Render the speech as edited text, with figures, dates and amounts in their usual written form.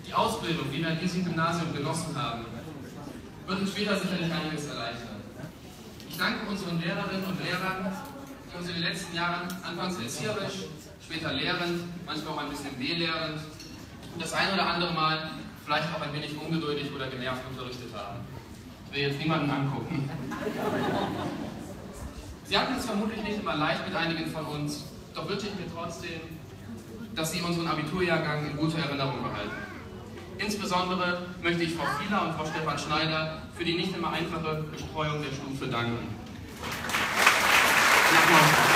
die Ausbildung, die wir an diesem Gymnasium genossen haben, wird uns später sicherlich einiges erleichtern. Ich danke unseren Lehrerinnen und Lehrern, die uns in den letzten Jahren anfangs erzieherisch, später lehrend, manchmal auch ein bisschen belehrend und das ein oder andere Mal vielleicht auch ein wenig ungeduldig oder genervt unterrichtet haben. Ich will jetzt niemanden angucken. Sie hatten es vermutlich nicht immer leicht mit einigen von uns, doch wünsche ich mir trotzdem, dass Sie unseren Abiturjahrgang in guter Erinnerung behalten. Insbesondere möchte ich Frau Fieler und Frau Stefan Schneider für die nicht immer einfache Betreuung der Stufe danken. Applaus